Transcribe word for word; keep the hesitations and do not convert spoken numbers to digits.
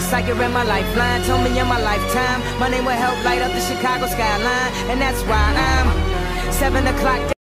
Just like you're in my lifeline. Told me in my lifetime my name will help light up the Chicago skyline. And that's why I'm seven o'clock